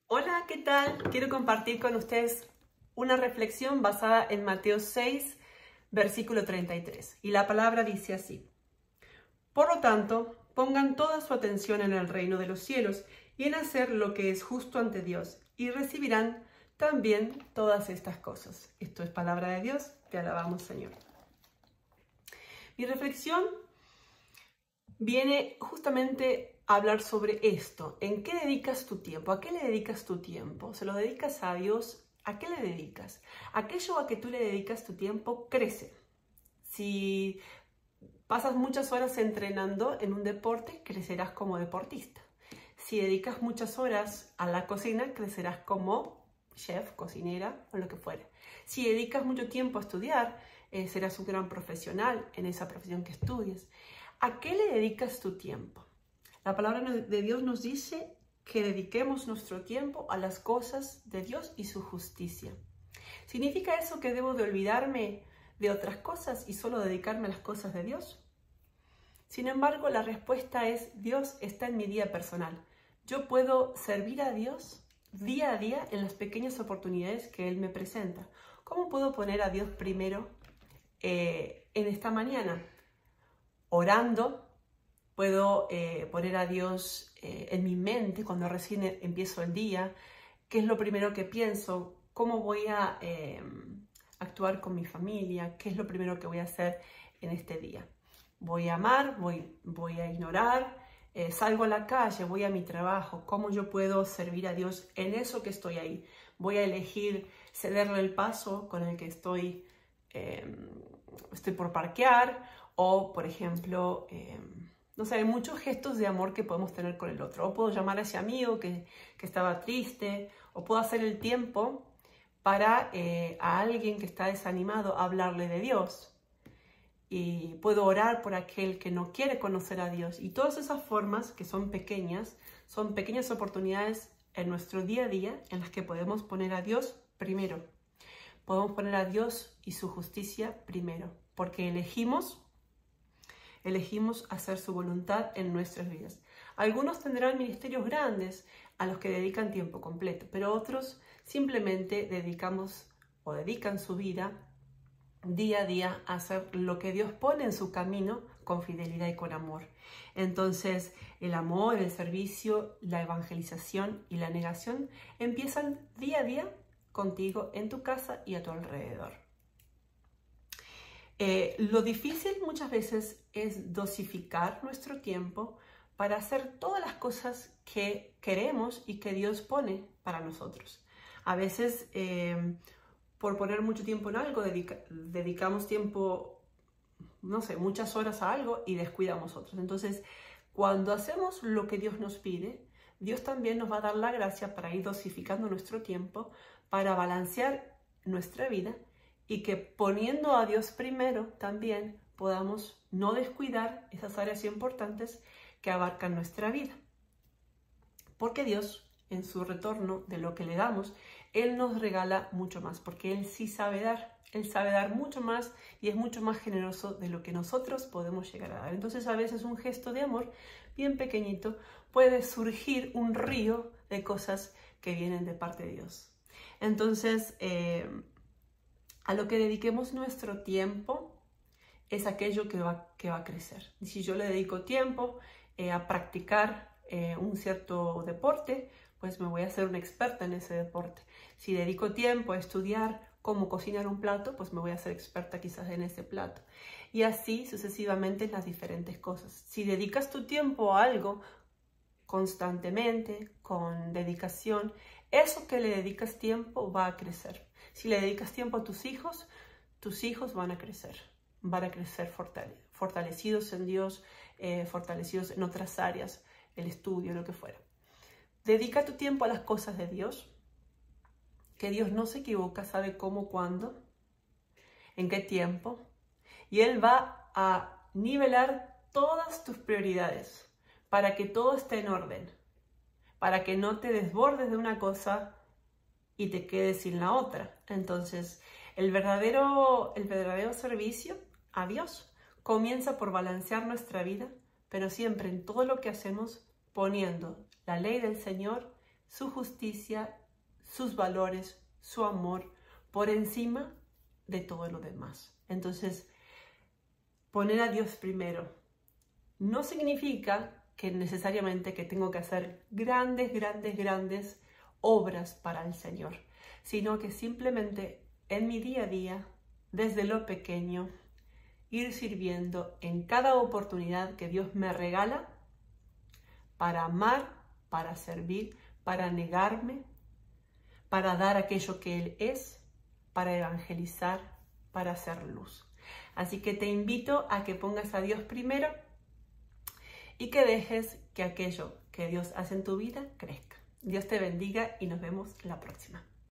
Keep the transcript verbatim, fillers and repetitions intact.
Hola, ¿qué tal? Quiero compartir con ustedes una reflexión basada en Mateo seis, versículo treinta y tres. Y la palabra dice así: Por lo tanto, pongan toda su atención en el reino de los cielos y en hacer lo que es justo ante Dios, y recibirán también todas estas cosas. Esto es palabra de Dios, te alabamos, Señor. Mi reflexión viene justamente a hablar sobre esto. ¿En qué dedicas tu tiempo? ¿A qué le dedicas tu tiempo? ¿Se lo dedicas a Dios? ¿A qué le dedicas? Aquello a que tú le dedicas tu tiempo crece. Si pasas muchas horas entrenando en un deporte, crecerás como deportista. Si dedicas muchas horas a la cocina, crecerás como chef, cocinera o lo que fuera. Si dedicas mucho tiempo a estudiar, eh, serás un gran profesional en esa profesión que estudias. ¿A qué le dedicas tu tiempo? La palabra de Dios nos dice que dediquemos nuestro tiempo a las cosas de Dios y su justicia. ¿Significa eso que debo de olvidarme de otras cosas y solo dedicarme a las cosas de Dios? Sin embargo, la respuesta es: Dios está en mi día personal. Yo puedo servir a Dios día a día en las pequeñas oportunidades que Él me presenta. ¿Cómo puedo poner a Dios primero eh, en esta mañana? Orando. Puedo eh, poner a Dios eh, en mi mente cuando recién empiezo el día. ¿Qué es lo primero que pienso? ¿Cómo voy a eh, actuar con mi familia? ¿Qué es lo primero que voy a hacer en este día? ¿Voy a amar? ¿Voy, voy a ignorar? Eh, ¿Salgo a la calle? ¿Voy a mi trabajo? ¿Cómo yo puedo servir a Dios en eso que estoy ahí? ¿Voy a elegir cederle el paso con el que estoy, eh, estoy por parquear? O, por ejemplo... Eh, No sé, hay muchos gestos de amor que podemos tener con el otro. O puedo llamar a ese amigo que, que estaba triste, o puedo hacer el tiempo para eh, a alguien que está desanimado hablarle de Dios. Y puedo orar por aquel que no quiere conocer a Dios. Y todas esas formas, que son pequeñas, son pequeñas oportunidades en nuestro día a día en las que podemos poner a Dios primero. Podemos poner a Dios y su justicia primero, porque elegimos Elegimos hacer su voluntad en nuestras vidas. Algunos tendrán ministerios grandes a los que dedican tiempo completo, pero otros simplemente dedicamos o dedican su vida día a día a hacer lo que Dios pone en su camino con fidelidad y con amor. Entonces, el amor, el servicio, la evangelización y la negación empiezan día a día contigo en tu casa y a tu alrededor. Eh, lo difícil muchas veces es dosificar nuestro tiempo para hacer todas las cosas que queremos y que Dios pone para nosotros. A veces, eh, por poner mucho tiempo en algo, dedica, dedicamos tiempo, no sé, muchas horas a algo y descuidamos otros. Entonces, cuando hacemos lo que Dios nos pide, Dios también nos va a dar la gracia para ir dosificando nuestro tiempo, para balancear nuestra vida, y que poniendo a Dios primero también podamos no descuidar esas áreas importantes que abarcan nuestra vida. Porque Dios, en su retorno de lo que le damos, Él nos regala mucho más, porque Él sí sabe dar. Él sabe dar mucho más y es mucho más generoso de lo que nosotros podemos llegar a dar. Entonces, a veces un gesto de amor bien pequeñito puede surgir un río de cosas que vienen de parte de Dios. Entonces, eh, a lo que dediquemos nuestro tiempo es aquello que va, que va a crecer. Y si yo le dedico tiempo eh, a practicar eh, un cierto deporte, pues me voy a hacer una experta en ese deporte. Si dedico tiempo a estudiar cómo cocinar un plato, pues me voy a hacer experta quizás en ese plato. Y así sucesivamente en las diferentes cosas. Si dedicas tu tiempo a algo constantemente, con dedicación, eso que le dedicas tiempo va a crecer. Si le dedicas tiempo a tus hijos, tus hijos van a crecer. Van a crecer fortale fortalecidos en Dios, eh, fortalecidos en otras áreas, el estudio, lo que fuera. Dedica tu tiempo a las cosas de Dios, que Dios no se equivoca, sabe cómo, cuándo, en qué tiempo. Y Él va a nivelar todas tus prioridades para que todo esté en orden, para que no te desbordes de una cosa y te quedes sin la otra. Entonces, el verdadero, el verdadero servicio a Dios comienza por balancear nuestra vida, pero siempre en todo lo que hacemos poniendo la ley del Señor su justicia, sus valores, su amor, por encima de todo lo demás. Entonces, poner a Dios primero no significa que necesariamente que tengo que hacer grandes, grandes, grandes obras para el Señor, sino que simplemente en mi día a día, desde lo pequeño, ir sirviendo en cada oportunidad que Dios me regala para amar, para servir, para negarme, para dar aquello que Él es, para evangelizar, para hacer luz. Así que te invito a que pongas a Dios primero y que dejes que aquello que Dios hace en tu vida crezca. Dios te bendiga y nos vemos la próxima.